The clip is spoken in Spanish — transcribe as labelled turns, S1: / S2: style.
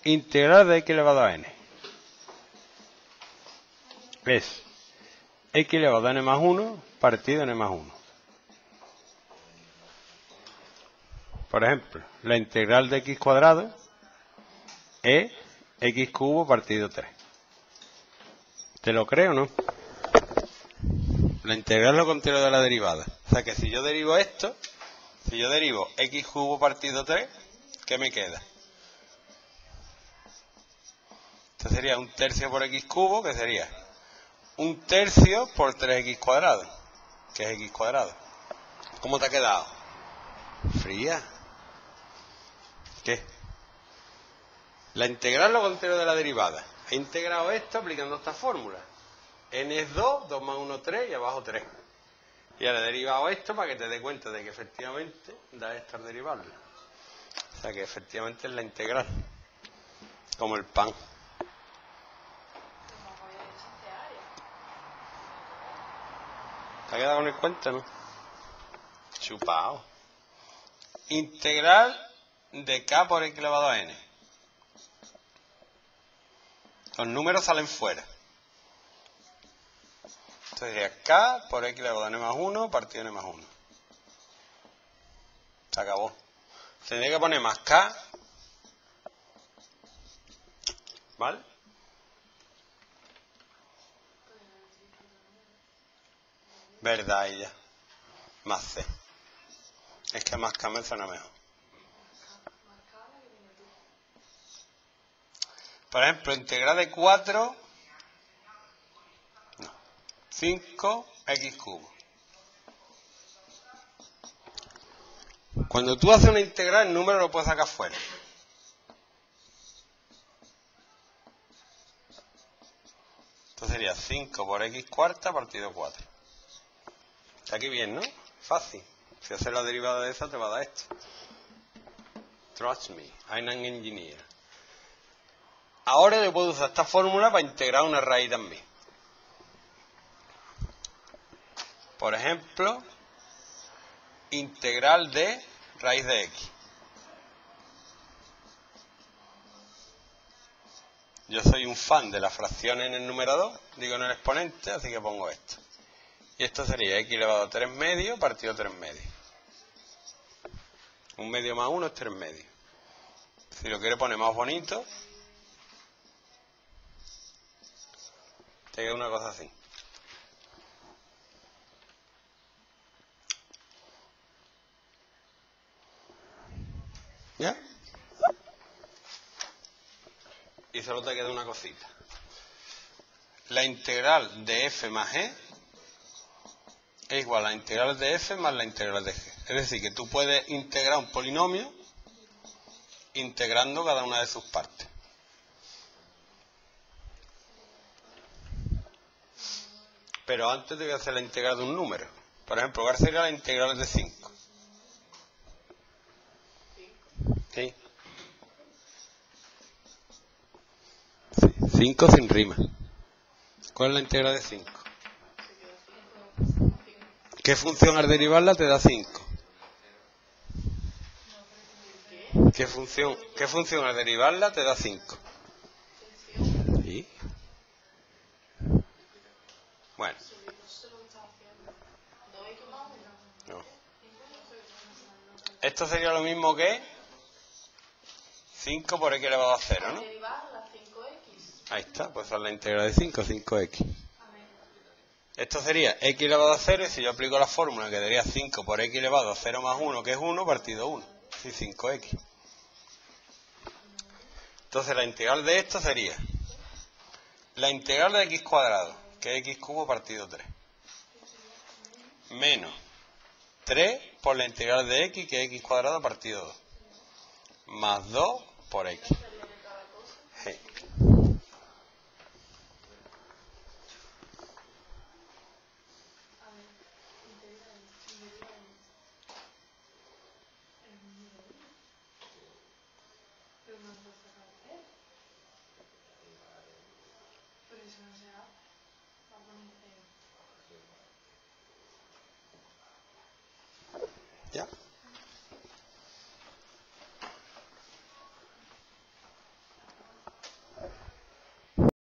S1: integral de x elevado a n es x elevado a n más 1 partido n más 1. Por ejemplo, la integral de x cuadrado es x cubo partido 3. ¿Te lo creo o no? La integral es lo contrario de la derivada. O sea que si yo derivo esto, si yo derivo x cubo partido 3, ¿qué me queda? Esto sería un tercio por x cubo, que sería un tercio por 3x cuadrado, que es x cuadrado. ¿Cómo te ha quedado? Fría. ¿Qué? La integral es lo contrario de la derivada. He integrado esto aplicando esta fórmula. N es 2, 2 más 1, 3 y abajo 3. Y ahora he derivado esto para que te des cuenta de que efectivamente da esto al derivarlo. O sea que efectivamente es la integral. Como el pan. ¿Te ha quedado con el cuento, no? Chupao. Integral de k por x elevado a n. Los números salen fuera. Esto sería k por x elevado a n más 1 partido n más 1. Se acabó. Tendría que poner más k. ¿Vale? Verdad ella. Más c. Es que más k me suena mejor. Por ejemplo, integral de 4, 5x cubo. Cuando tú haces una integral, el número lo puedes sacar fuera. Esto sería 5 por x cuarta partido 4. Está aquí bien, ¿no? Fácil. Si haces la derivada de esa, te va a dar esto. Trust me, I'm an engineer. Ahora yo puedo usar esta fórmula para integrar una raíz también. Por ejemplo, integral de raíz de x. Yo soy un fan de las fracciones en el numerador, digo en el exponente, así que pongo esto. Y esto sería x elevado a 3 medios partido 3 medios. 1 medio más 1 es 3 medios. Si lo quiere poner más bonito, te queda una cosa así. ¿Ya? Y solo te queda una cosita. La integral de f más g es igual a la integral de f más la integral de g. Es decir, que tú puedes integrar un polinomio integrando cada una de sus partes. Pero antes te voy a hacer la integral de un número. Por ejemplo, ¿cuál sería la integral de 5? ¿Sí? 5 sin rima. ¿Cuál es la integral de 5? ¿Qué función al derivarla te da 5? ¿Qué función al derivarla te da 5? ¿Sí? Bueno. No. Esto sería lo mismo que 5 por x elevado a 0, ¿no? Ahí está, pues es la integral de 5, 5x. Esto sería x elevado a 0 y si yo aplico la fórmula que daría 5 por x elevado a 0 más 1, que es 1, partido 1. Sí, 5x. Entonces la integral de esto sería la integral de x cuadrado, que es x cubo partido 3. Menos 3 por la integral de x, que es x cuadrado partido 2. Más 2 por x. Sí.